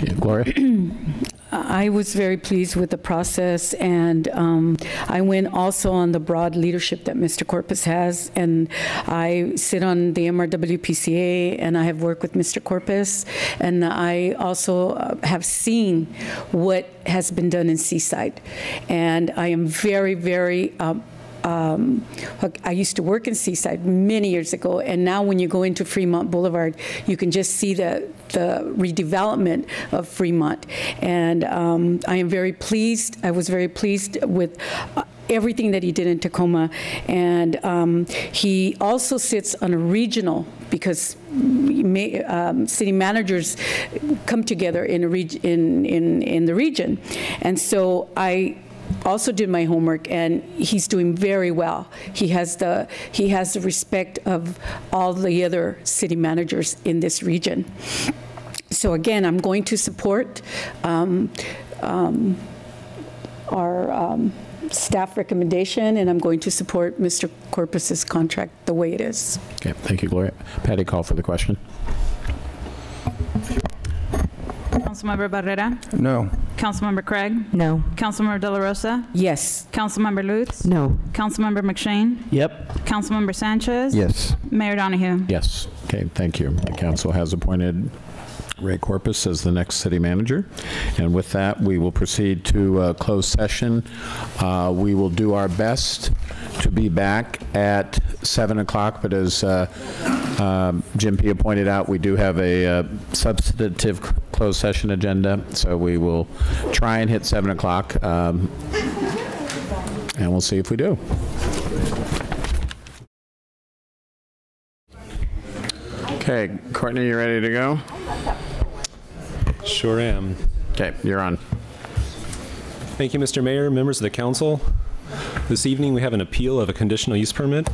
Gloria? I was very pleased with the process, and I went also on the broad leadership that Mr. Corpus has, and I sit on the MRWPCA, and I have worked with Mr. Corpus, and I also have seen what has been done in Seaside, and I am very, very I used to work in Seaside many years ago, and now when you go into Fremont Boulevard, you can just see the redevelopment of Fremont. And I am very pleased. I was very pleased with everything that he did in Tacoma. And he also sits on a regional, because city managers come together in the region. And so I also did my homework, and he's doing very well. He has the respect of all the other city managers in this region. So again, I'm going to support our staff recommendation, and I'm going to support Mr. Corpus's contract the way it is. Okay, thank you, Gloria. Patty, call for the question. Councilmember Barrera? No. Councilmember Craig? No. Councilmember De La Rosa? Yes. Councilmember Lutz? No. Councilmember McShane? Yep. Councilmember Sanchez? Yes. Mayor Donahue? Yes. Okay, thank you. The council has appointed Ray Corpus as the next city manager. And with that, we will proceed to closed session. We will do our best to be back at 7 o'clock, but as Jim Pia pointed out, we do have a substantive closed session agenda, so we will try and hit 7 o'clock, and we'll see if we do. Okay, Courtney, you ready to go? Sure am. Okay, you're on. Thank you, Mr. Mayor, members of the council. This evening we have an appeal of a conditional use permit.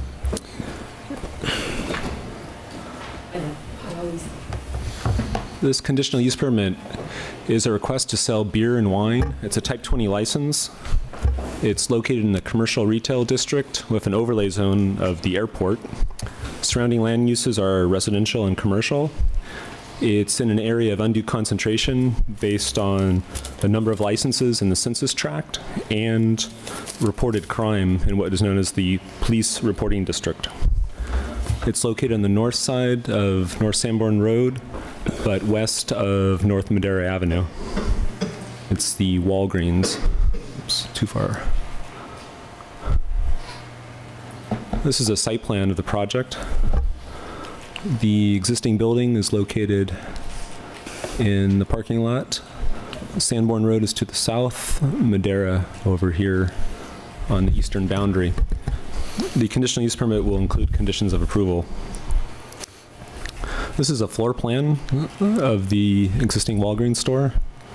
This conditional use permit is a request to sell beer and wine. It's a type 20 license. It's located in the commercial retail district with an overlay zone of the airport. Surrounding land uses are residential and commercial. It's in an area of undue concentration based on the number of licenses in the census tract and reported crime in what is known as the police reporting district. It's located on the north side of North Sanborn Road, but west of North Madera Avenue. It's the Walgreens. Oops, too far. This is a site plan of the project. The existing building is located in the parking lot. Sanborn Road is to the south, Madera over here on the eastern boundary. The conditional use permit will include conditions of approval. This is a floor plan of the existing Walgreens store.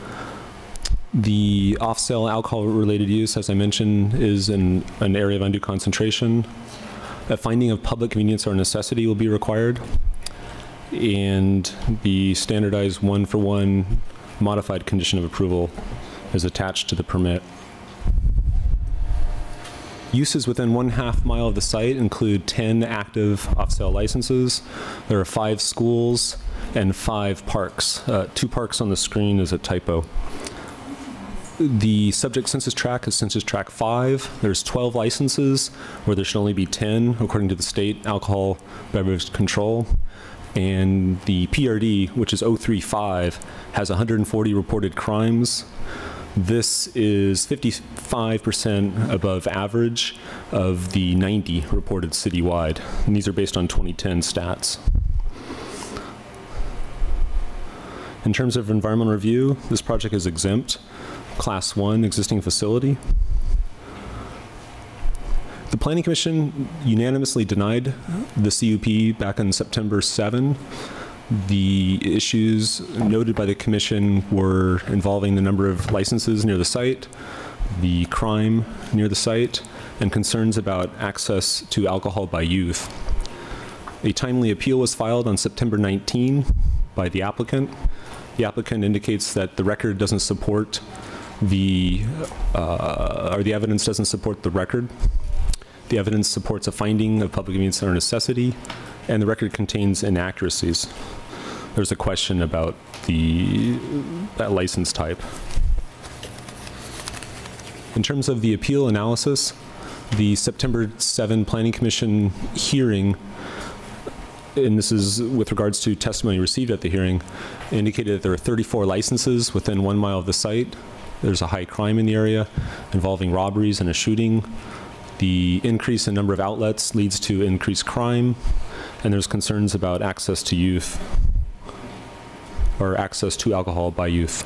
The off-sale alcohol-related use, as I mentioned, is in an area of undue concentration. A finding of public convenience or necessity will be required, and the standardized one-for-one modified condition of approval is attached to the permit. Uses within 1/2 mile of the site include 10 active off-sale licenses. There are 5 schools and 5 parks. 2 parks on the screen is a typo. The subject census tract is census tract 5. There's 12 licenses where there should only be 10 according to the state alcohol beverage control. And the PRD, which is 035, has 140 reported crimes. This is 55% above average of the 90 reported citywide. And these are based on 2010 stats. In terms of environmental review, this project is exempt. Class 1 existing facility. The Planning Commission unanimously denied the CUP back on September 7. The issues noted by the Commission were involving the number of licenses near the site, the crime near the site, and concerns about access to alcohol by youth. A timely appeal was filed on September 19 by the applicant. The applicant indicates that the record doesn't support or the evidence doesn't support the record. The evidence supports a finding of public convenience or necessity, and the record contains inaccuracies. there's a question about that license type. In terms of the appeal analysis, the September 7 Planning Commission hearing, and this is with regards to testimony received at the hearing, indicated that there are 34 licenses within 1 mile of the site. There's a high crime in the area involving robberies and a shooting. The increase in number of outlets leads to increased crime, and there's concerns about access to youth, or access to alcohol by youth.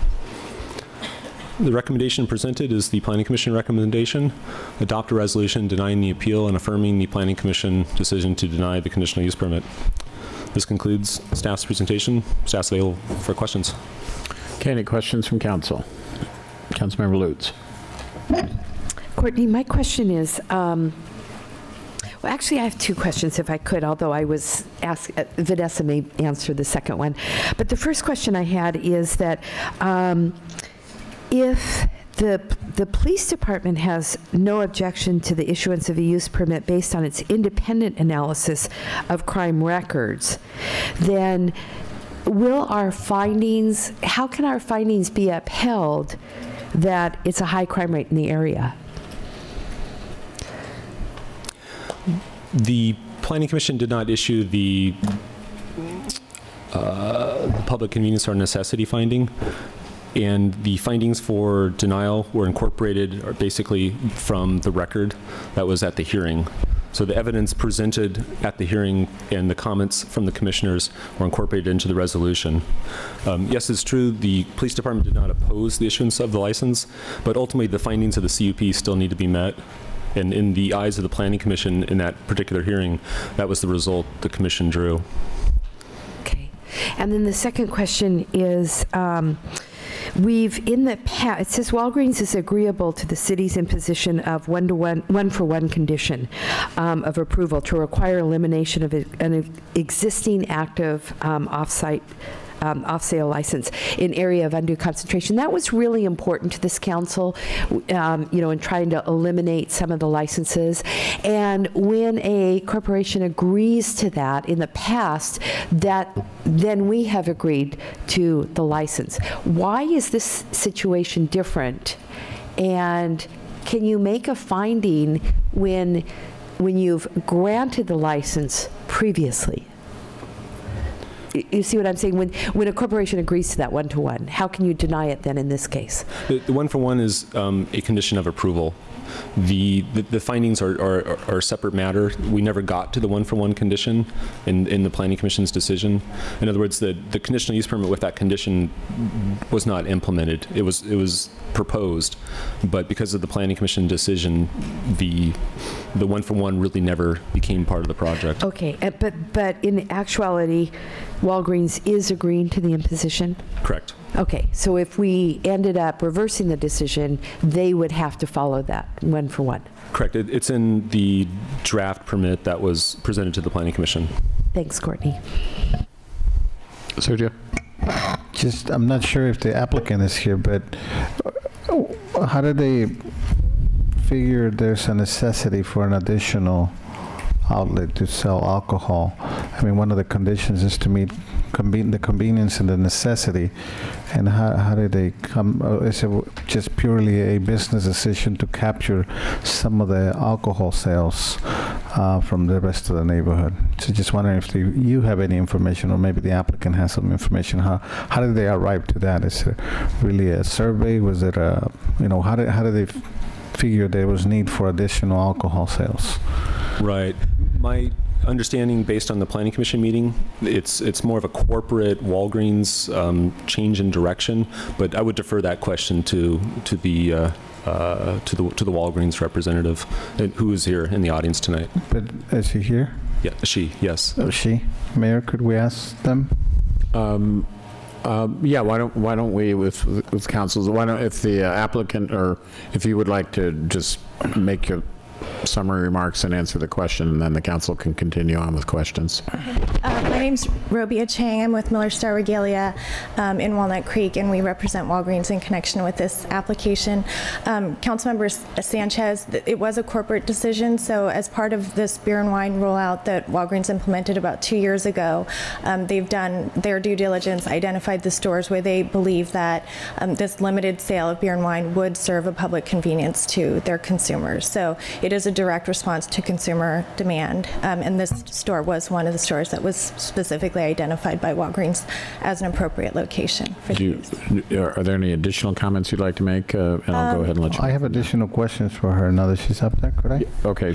The recommendation presented is the Planning Commission recommendation. Adopt a resolution denying the appeal and affirming the Planning Commission decision to deny the conditional use permit. This concludes staff's presentation. Staff's available for questions. Okay, any questions from council? Councilmember Lutz. Courtney, my question is, well, actually, I have two questions, if I could, although I was asked, Vanessa may answer the second one. But the first question I had is that if the police department has no objection to the issuance of a use permit based on its independent analysis of crime records, then will our findings, how can our findings be upheld that it's a high crime rate in the area? The Planning Commission did not issue the public convenience or necessity finding, and the findings for denial were incorporated basically from the record that was at the hearing. So the evidence presented at the hearing and the comments from the commissioners were incorporated into the resolution. Yes, it's true, the police department did not oppose the issuance of the license, but ultimately the findings of the CUP still need to be met. And in the eyes of the Planning Commission in that particular hearing, that was the result the commission drew. Okay. And then the second question is, we've in the past, it says Walgreens is agreeable to the city's imposition of one-for-one condition of approval to require elimination of an existing active off-sale license in area of undue concentration. That was really important to this council, in trying to eliminate some of the licenses. And when a corporation agrees to that in the past, then we have agreed to the license. Why is this situation different? And can you make a finding when you've granted the license previously? You see what I'm saying? When a corporation agrees to that one-to-one, how can you deny it then in this case? The one-for-one is a condition of approval. The findings are a separate matter. We never got to the one-for-one condition in the Planning Commission's decision. In other words, the conditional use permit with that condition was not implemented. It was proposed, but because of the Planning Commission decision, the one-for-one really never became part of the project. Okay, but in actuality, Walgreens is agreeing to the imposition? Correct. Okay, so if we ended up reversing the decision, they would have to follow that one-for-one? Correct. It's in the draft permit that was presented to the Planning Commission. Thanks, Courtney. Sergio? I'm not sure if the applicant is here, but how do they figure there's a necessity for an additional outlet to sell alcohol? I mean, one of the conditions is to meet the convenience and the necessity. And how did they come? Is it just purely a business decision to capture some of the alcohol sales from the rest of the neighborhood? So just wondering if you have any information, or maybe the applicant has some information. How did they arrive to that? Is it really a survey? Was it a, how did they figure there was need for additional alcohol sales? Right. My understanding, based on the Planning Commission meeting, it's more of a corporate Walgreens change in direction. But I would defer that question to the Walgreens representative, who is here in the audience tonight. But is she here? Yeah, she. Yes. Oh, she. Mayor, could we ask them? Yeah, why don't we, with councils, if the applicant, or if you would like to just make your summary remarks and answer the question, and then the council can continue on with questions. My name's Robia Chang. I'm with Miller Star Regalia in Walnut Creek, and we represent Walgreens in connection with this application. Councilmember Sanchez, it was a corporate decision, so as part of this beer and wine rollout that Walgreens implemented about 2 years ago, they've done their due diligence, identified the stores where they believe that this limited sale of beer and wine would serve a public convenience to their consumers. So it is a direct response to consumer demand, and this store was one of the stores that was specifically identified by Walgreens as an appropriate location for Are there any additional comments you'd like to make? And I'll go ahead and let you. I have additional questions for her now that she's up there, could I? Okay,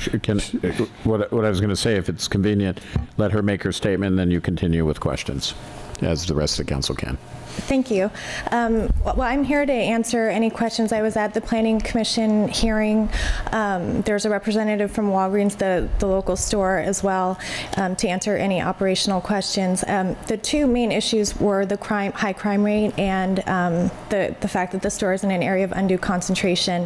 what I was going to say, if it's convenient, let her make her statement, and then you continue with questions, as the rest of the council can. Thank you. Well, I'm here to answer any questions. I was at the Planning Commission hearing. There's a representative from Walgreens, the local store, as well, to answer any operational questions. The two main issues were the high crime rate and the fact that the store is in an area of undue concentration.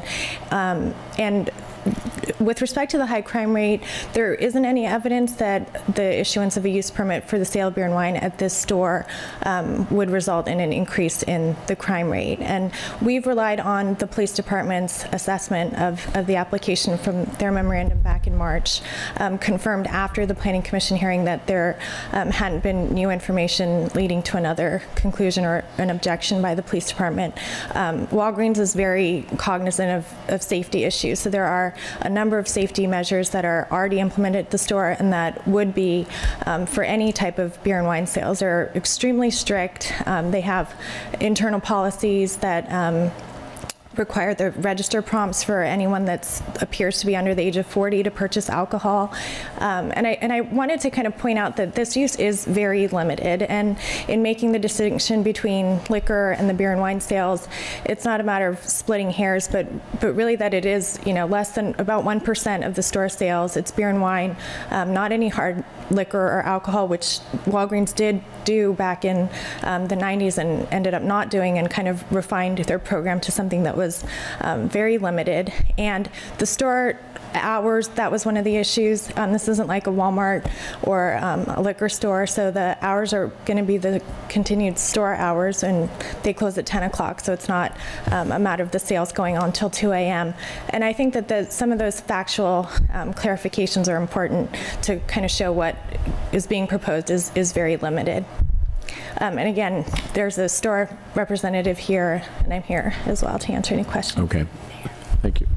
And with respect to the high crime rate, there isn't any evidence that the issuance of a use permit for the sale of beer and wine at this store would result in an increase in the crime rate. And we've relied on the police department's assessment of the application from their memorandum back in March, confirmed after the Planning Commission hearing that there hadn't been new information leading to another conclusion or an objection by the police department. Walgreens is very cognizant of safety issues, so there are a number of safety measures that are already implemented at the store and that would be for any type of beer and wine sales. They're extremely strict. They have internal policies that require the register prompts for anyone that appears to be under the age of 40 to purchase alcohol. And I wanted to kind of point out that this use is very limited, and in making the distinction between liquor and the beer and wine sales, it's not a matter of splitting hairs, but really that it is, less than about 1% of the store sales. It's beer and wine, not any hard liquor or alcohol, which Walgreens did do back in the 90s and ended up not doing, and kind of refined their program to something that was very limited. And the store hours, that was one of the issues. This isn't like a Walmart or a liquor store, so the hours are going to be the continued store hours, and they close at 10 o'clock, so it's not a matter of the sales going on till 2 a.m. And I think that some of those factual clarifications are important to kind of show what is being proposed is very limited. And again, there's a store representative here, and I'm here as well to answer any questions. Okay, thank you.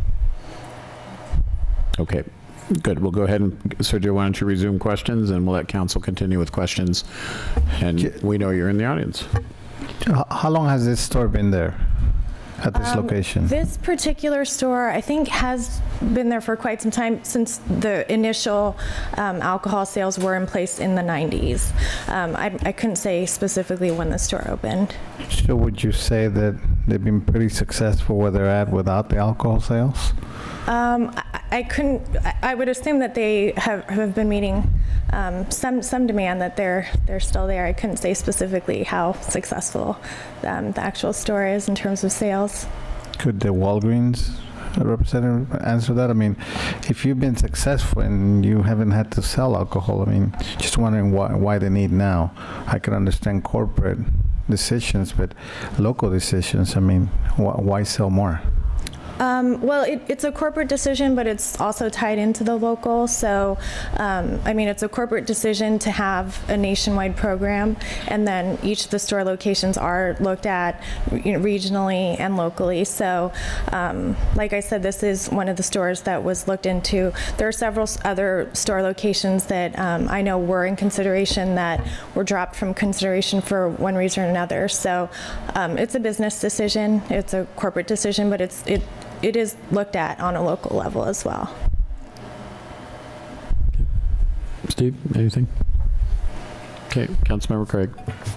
Okay, good. We'll go ahead and, Sergio, why don't you resume questions, and we'll let council continue with questions. And we know you're in the audience. How long has this store been there at this location? This particular store, I think, has been there for quite some time, since the initial alcohol sales were in place in the 90s. I couldn't say specifically when the store opened. So would you say that they've been pretty successful where they're at without the alcohol sales? I would assume that they have been meeting some demand, that they're still there. I couldn't say specifically how successful the actual store is in terms of sales. Could the Walgreens representative answer that? I mean, if you've been successful and you haven't had to sell alcohol, I mean, just wondering why the need now. I can understand corporate decisions, but local decisions, I mean, why sell more? Well, it's a corporate decision, but it's also tied into the local. So, I mean, it's a corporate decision to have a nationwide program, and then each of the store locations are looked at regionally and locally. So, like I said, this is one of the stores that was looked into. There are several other store locations that I know were in consideration that were dropped from consideration for one reason or another. So, it's a business decision. It's a corporate decision, but it is looked at on a local level as well. Steve, anything? Okay, Councilmember Craig.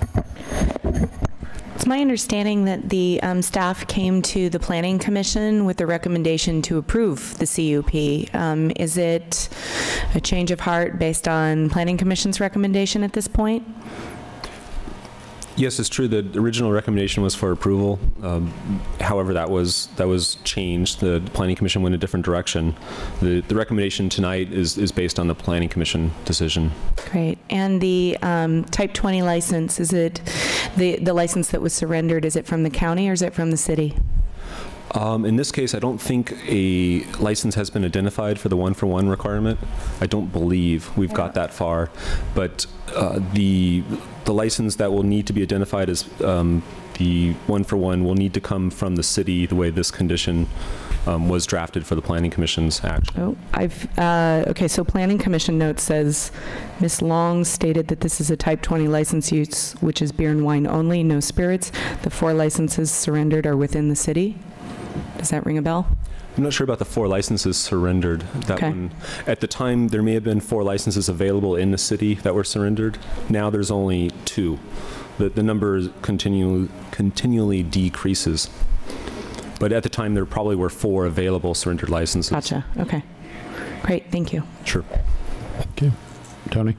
It's my understanding that the staff came to the Planning Commission with the recommendation to approve the CUP. Is it a change of heart based on Planning Commission's recommendation at this point? Yes, it's true. The original recommendation was for approval. However, that was changed. The Planning Commission went a different direction. The recommendation tonight is based on the Planning Commission decision. Great. And the type 20 license, is it the license that was surrendered, is it from the county or is it from the city? In this case, I don't think a license has been identified for the one-for-one requirement. I don't believe we've got that far. But the license that will need to be identified as the one-for-one will need to come from the city, the way this condition was drafted for the Planning Commission's action. Oh, okay, so Planning Commission note says, Ms. Long stated that this is a type 20 license use, which is beer and wine only, no spirits. The 4 licenses surrendered are within the city. Does that ring a bell? I'm not sure about the 4 licenses surrendered. That one, at the time, there may have been 4 licenses available in the city that were surrendered. Now there's only 2. The number continually decreases. But at the time, there probably were 4 available surrendered licenses. Gotcha. Okay. Great. Thank you. Sure. Okay. Tony?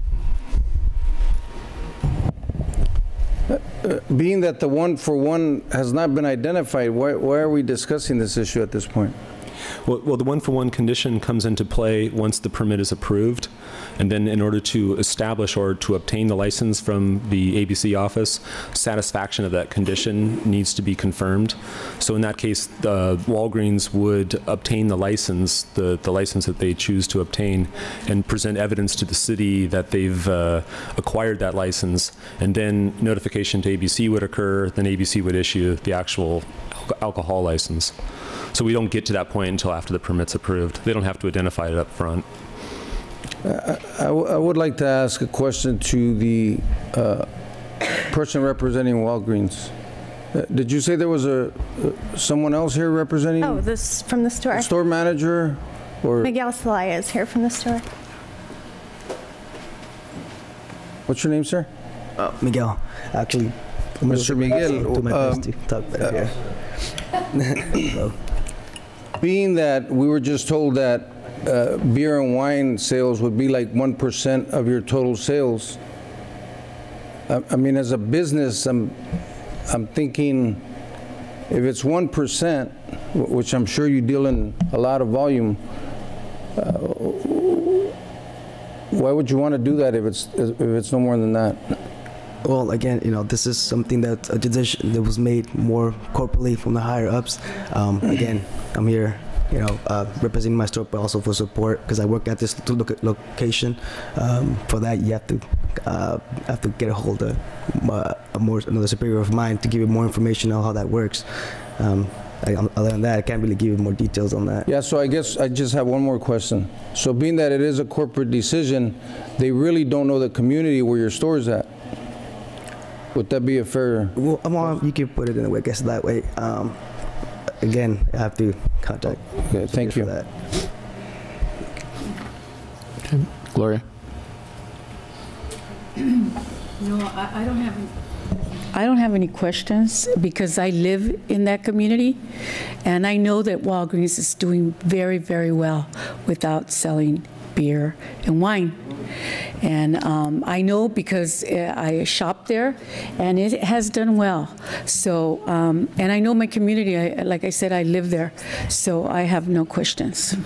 Being that the one-for-one has not been identified, why are we discussing this issue at this point? Well, the one-for-one condition comes into play once the permit is approved, and then in order to establish or to obtain the license from the ABC office, satisfaction of that condition needs to be confirmed. So in that case, Walgreens would obtain the license, the license that they choose to obtain, and present evidence to the city that they've acquired that license, and then notification to ABC would occur, then ABC would issue the actual alcohol license. So we don't get to that point until after the permit's approved. They don't have to identify it up front. I would like to ask a question to the person representing Walgreens. Did you say there was someone else here representing? Oh, this from the store. Store manager? Or Miguel Celaya is here from the store. what's your name, sir? Miguel. Actually, Mr. Miguel. do my best to talk better here. Being that we were just told that beer and wine sales would be like 1% of your total sales, I mean, as a business, I'm thinking if it's 1%, which I'm sure you deal in a lot of volume, why would you want to do that if it's no more than that? Well, again, this is something that a decision that was made more corporately from the higher ups. Again, I'm here, representing my store, but also for support because I work at this location. For that, you have to get a hold of another superior of mine to give you more information on how that works. Other than that, I can't really give you more details on that. Yeah, so I guess I just have one more question. So being that it is a corporate decision, they really don't know the community where your store is at. Would that be a fair? Well, you can put it in a way, I guess that way. Again, I have to contact. Okay, thank you. For that. Okay. Gloria? No, I don't have any. I don't have any questions because I live in that community, and I know that Walgreens is doing very, very well without selling beer and wine. And I know because I shop there, and it has done well. So, and I know my community, like I said, I live there, so I have no questions.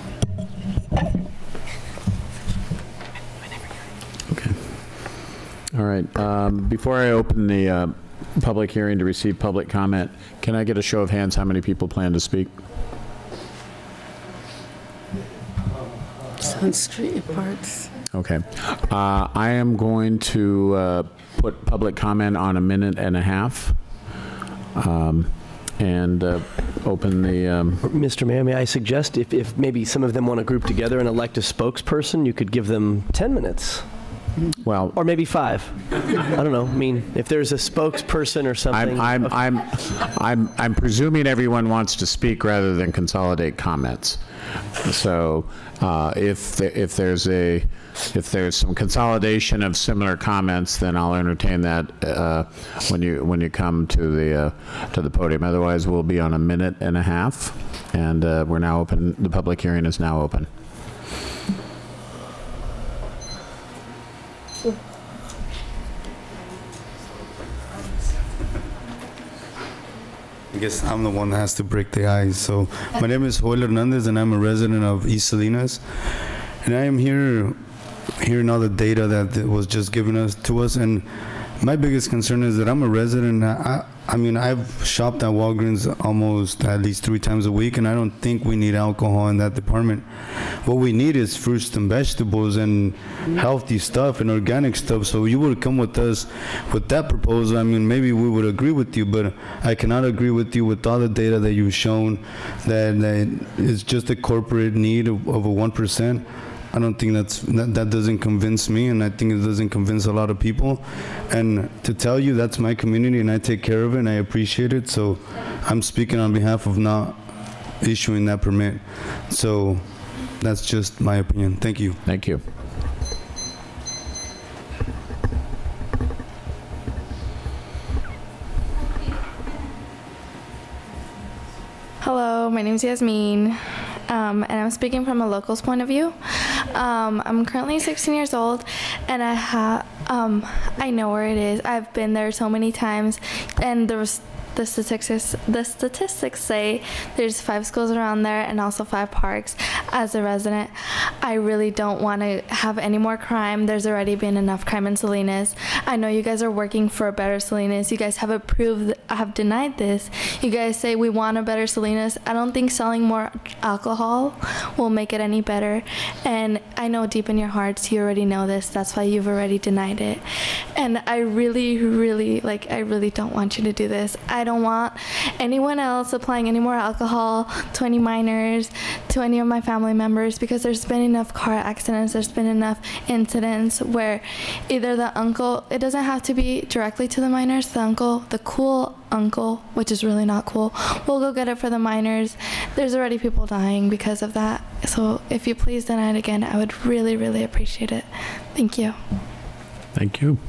Okay. All right. Before I open the public hearing to receive public comment, can I get a show of hands how many people plan to speak? Sun Street Parks. Okay. I am going to put public comment on 1.5 minutes, and open the... Mr. Mayor, may I suggest if maybe some of them want to group together and elect a spokesperson, you could give them 10 minutes. Well, or maybe 5. I don't know. I mean, if there's a spokesperson or something. I'm presuming everyone wants to speak rather than consolidate comments. So if there's some consolidation of similar comments, then I'll entertain that when you come to the podium. Otherwise, we'll be on 1.5 minutes, and we're now open. The public hearing is now open. I guess I'm the one that has to break the ice. So my name is Joel Hernandez, and I'm a resident of East Salinas. And I am here hearing all the data that was just given to us. And my biggest concern is that I'm a resident. I mean, I've shopped at Walgreens almost at least 3 times a week, and I don't think we need alcohol in that department. What we need is fruits and vegetables and healthy stuff and organic stuff. So you would come with us with that proposal. I mean, maybe we would agree with you, but I cannot agree with you with all the data that you've shown that it's just a corporate need of a 1%. I don't think that doesn't convince me, and I think it doesn't convince a lot of people. And to tell you, that's my community, and I take care of it, and I appreciate it. So I'm speaking on behalf of not issuing that permit. So that's just my opinion. Thank you. Thank you. Hello, my name is Yasmin. And I'm speaking from a local's point of view. I'm currently 16 years old, and I know where it is. I've been there so many times, and the statistics say there's 5 schools around there and also 5 parks. As a resident, I really don't want to have any more crime. There's already been enough crime in Salinas. I know you guys are working for a better Salinas. You guys have have denied this. You guys say we want a better Salinas. I don't think selling more alcohol will make it any better. And I know deep in your hearts you already know this. That's why you've already denied it. And I really don't want you to do this. I don't want anyone else applying any more alcohol to any minors, to any of my family members, because there's been enough car accidents, there's been enough incidents where either the uncle, it doesn't have to be directly to the minors, the cool uncle, which is really not cool, will go get it for the minors. There's already people dying because of that. So if you please deny it again, I would really, really appreciate it. Thank you. Thank you.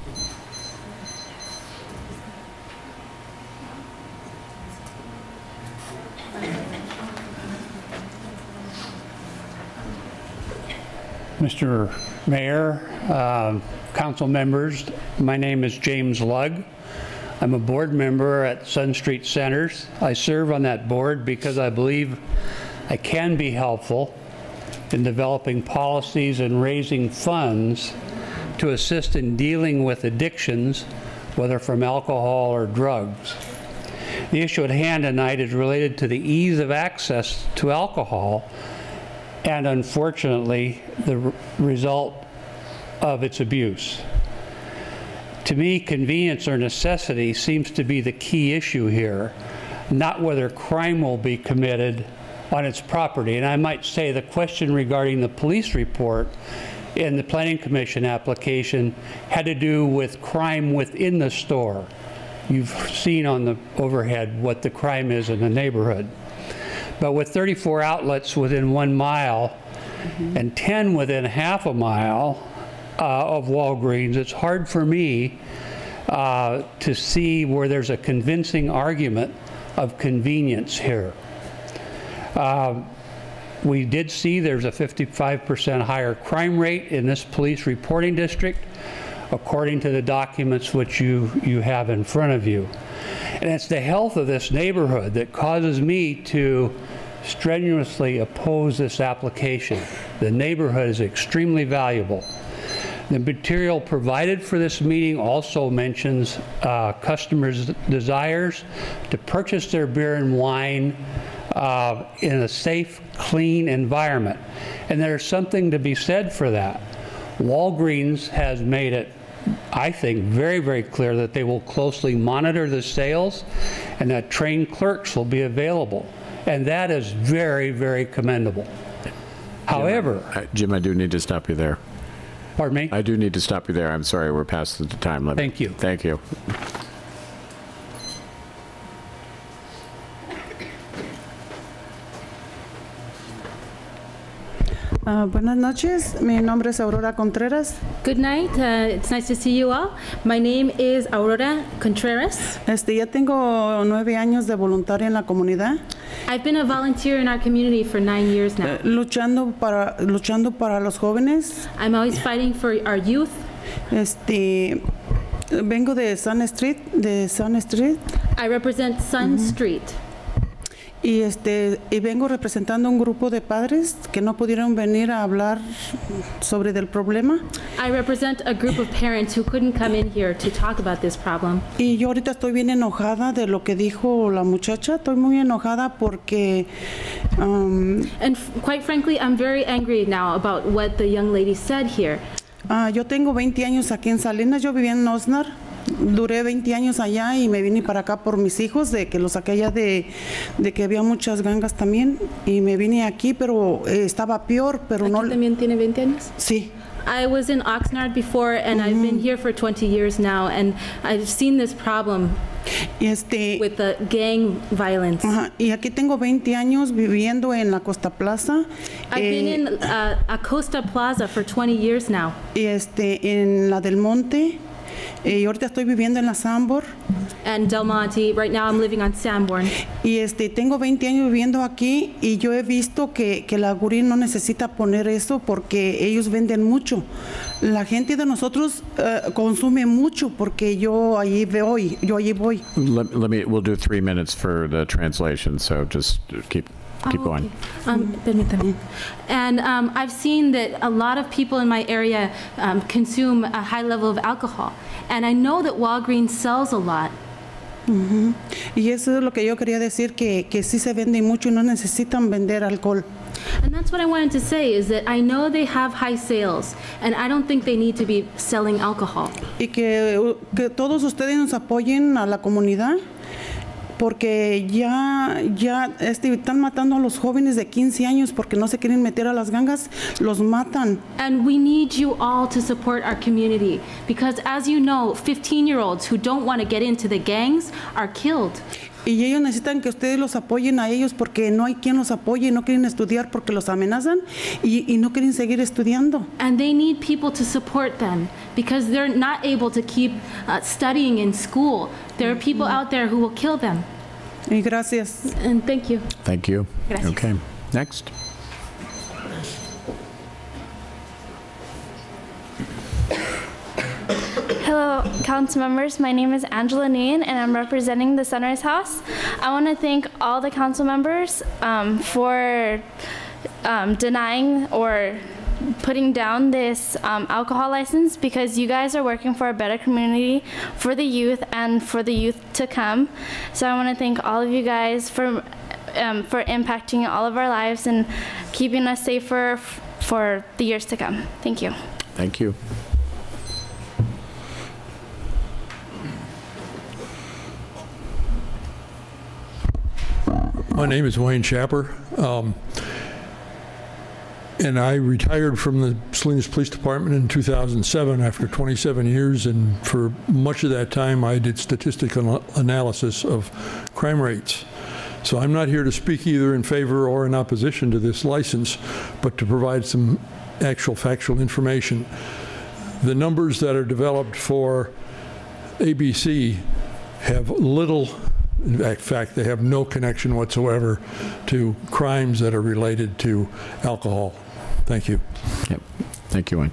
Mr. Mayor, council members, my name is James Lugg. I'm a board member at Sun Street Centers. I serve on that board because I believe I can be helpful in developing policies and raising funds to assist in dealing with addictions, whether from alcohol or drugs. The issue at hand tonight is related to the ease of access to alcohol and, unfortunately, the result of its abuse. To me, convenience or necessity seems to be the key issue here, not whether crime will be committed on its property. And I might say the question regarding the police report in the Planning Commission application had to do with crime within the store. You've seen on the overhead what the crime is in the neighborhood. But with 34 outlets within 1 mile and 10 within half a mile of Walgreens, it's hard for me to see where there's a convincing argument of convenience here. We did see there's a 55% higher crime rate in this police reporting district, according to the documents which you have in front of you. And it's the health of this neighborhood that causes me to strenuously oppose this application. The neighborhood is extremely valuable. The material provided for this meeting also mentions customers' desires to purchase their beer and wine in a safe, clean environment. And there's something to be said for that. Walgreens has made it, I think, very, very clear that they will closely monitor the sales and that trained clerks will be available. And that is very, very commendable. However, Jim, I do need to stop you there. Pardon me? I do need to stop you there. I'm sorry, we're past the time limit. Thank you. Thank you. Buenas noches, mi nombre es Aurora Contreras. Good night, it's nice to see you all. My name is Aurora Contreras. Ya tengo 9 años de voluntaria en la comunidad. I've been a volunteer in our community for 9 years now. Luchando para los jóvenes. I'm always fighting for our youth. Vengo de Sun Street. I represent Sun Street. Y vengo representando un grupo de padres que no pudieron venir a hablar sobre del problema. I represent a group of parents who couldn't come in here to talk about this problem. Y yo ahorita estoy bien enojada de lo que dijo la muchacha. Estoy muy enojada porque And quite frankly, I'm very angry now about what the young lady said here. yo tengo 20 años aquí en Salinas. Yo vivía en Osnar. Duré 20 años allá y me vine para acá por mis hijos, de que los saqué allá de que había muchas gangas también. Y me vine aquí, pero estaba peor, pero ¿Aquí no... también tiene 20 años? Sí. I was in Oxnard before, and I've been here for 20 years now, and I've seen this problem with the gang violence. Y aquí tengo 20 años viviendo en la Costa Plaza. I've been in Acosta Plaza for 20 years now. Y en la Del Monte. Y ahorita estoy viviendo en la Sanborn. And Del Monte. Right now I'm living on Sanborn. Y tengo 20 años viviendo aquí y yo he visto que la gurí no necesita poner eso porque ellos venden mucho. La gente de nosotros consume mucho porque yo allí voy. We'll do 3 minutes for the translation, so just keep going. Permítame. And I've seen that a lot of people in my area consume a high level of alcohol. And I know that Walgreens sells a lot. Y eso es lo que yo quería decir, que sí se vende mucho y no necesitan vender alcohol. And that's what I wanted to say, is that I know they have high sales, and I don't think they need to be selling alcohol. Y que todos ustedes nos apoyen a la comunidad, porque ya están matando a los jóvenes de 15 años porque no se quieren meter a las gangas, los matan. And we need you all to support our community, because as you know, 15-year-olds who don't want to get into the gangs are killed. Y ellos necesitan que ustedes los apoyen a ellos porque no hay quien los apoye y no quieren estudiar porque los amenazan y no quieren seguir estudiando. And they need people to support them because they're not able to keep studying in school. There are people out there who will kill them. Y gracias. And thank you. Thank you. Gracias. Okay. Next. Hello, council members. My name is Angela Nguyen, and I'm representing the Sunrise House. I want to thank all the council members for denying or putting down this alcohol license, because you guys are working for a better community for the youth and for the youth to come. So I want to thank all of you guys for impacting all of our lives and keeping us safer for the years to come. Thank you. Thank you. My name is Wayne Schapper, and I retired from the Salinas Police Department in 2007 after 27 years, and for much of that time I did statistical analysis of crime rates. So I'm not here to speak either in favor or in opposition to this license, but to provide some actual factual information. The numbers that are developed for ABC have little, in fact, they have no connection whatsoever to crimes that are related to alcohol. Thank you. Yep. Thank you, Wayne.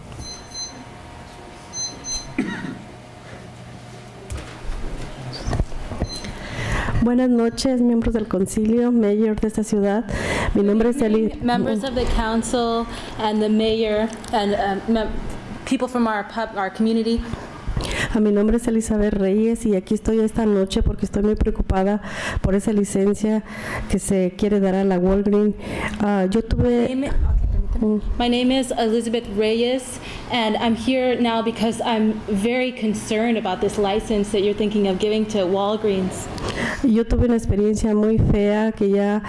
Buenas noches, miembros del concilio, mayor de esta ciudad. Mi nombre es Eli. Members of the council and the mayor and people from our community. Mi nombre es Elizabeth Reyes y aquí estoy esta noche porque estoy muy preocupada por esa licencia que se quiere dar a la Walgreens. Yo tuve... My name is Elizabeth Reyes, and I'm here now because I'm very concerned about this license that you're thinking of giving to Walgreens. Yo tuve una experiencia muy fea que ya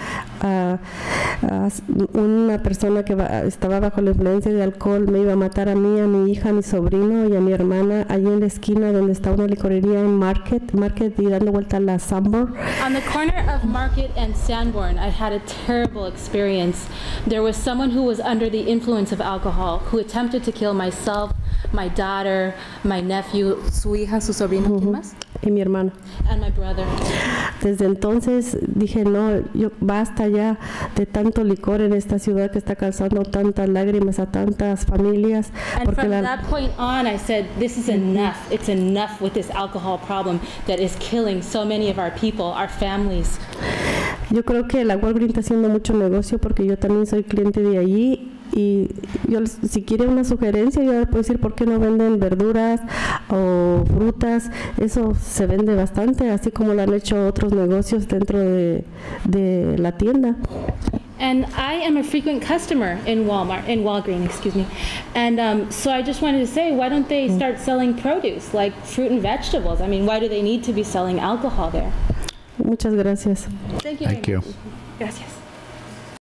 una persona que estaba bajo la influencia de alcohol me iba a matar a mí, a mi hija, a mi sobrino y a mi hermana allí en la esquina donde está una licorería en Market y dando vuelta a la Sanborn. On the corner of Market and Sanborn, I had a terrible experience. There was someone who was under the influence of alcohol who attempted to kill myself, my daughter, my nephew, su hija, su sobrino, ¿quién más? Y mi hermano. And my brother. Desde entonces dije, no, basta ya de tanto licor en esta ciudad que está causando tantas lágrimas a tantas familias. And from that point on, I said, this is enough. It's enough with this alcohol problem that is killing so many of our people, our families. Yo creo que la Walgreens está haciendo mucho negocio porque yo también soy cliente de allí. Y yo, si quiere una sugerencia, yo le puedo decir por qué no venden verduras o frutas. Eso se vende bastante, así como lo han hecho otros negocios dentro de la tienda. And I am a frequent customer in Walgreens, excuse me. And so I just wanted to say, why don't they start selling produce, like fruit and vegetables? I mean, why do they need to be selling alcohol there? Muchas gracias. Thank you. Thank you. Gracias.